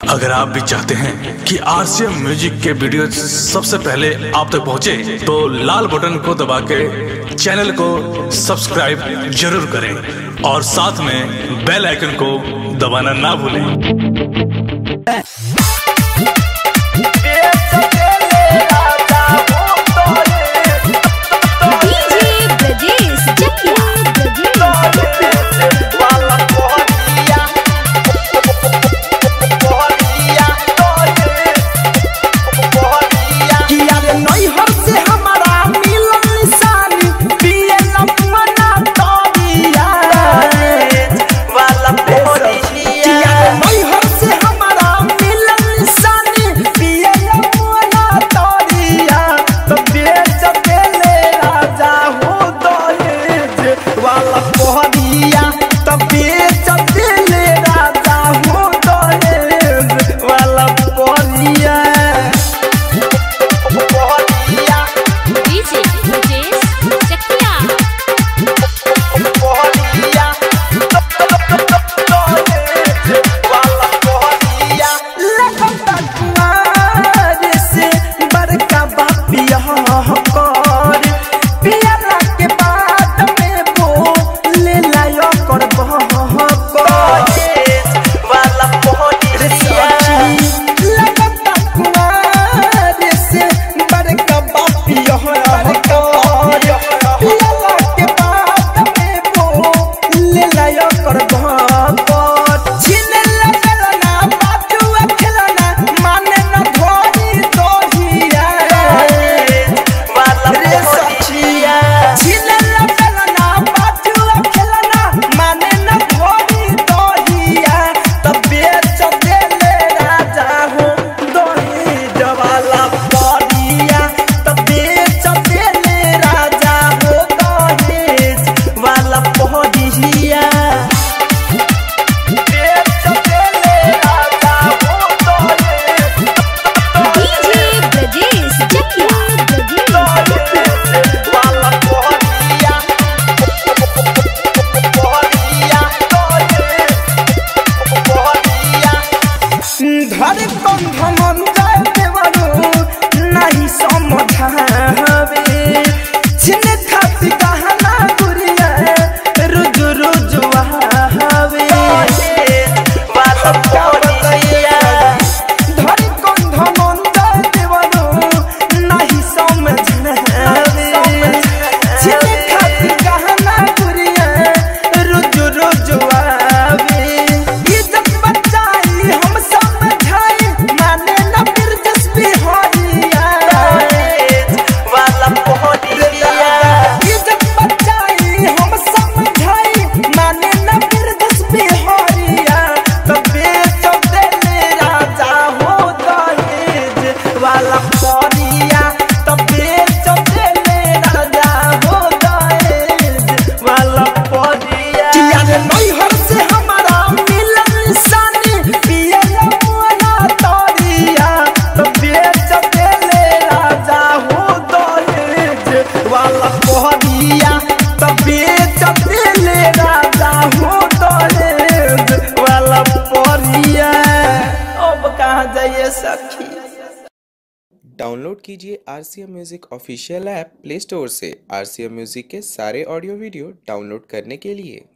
अगर आप भी चाहते हैं कि आरसीएम म्यूजिक के वीडियो सबसे पहले आप तक पहुंचे, तो लाल बटन को दबा के चैनल को सब्सक्राइब जरूर करें और साथ में बेल आइकन को दबाना ना भूलें। डाउनलोड कीजिए RCM music official app play store से। आरसीएम म्यूजिक के सारे ऑडियो वीडियो डाउनलोड करने के लिए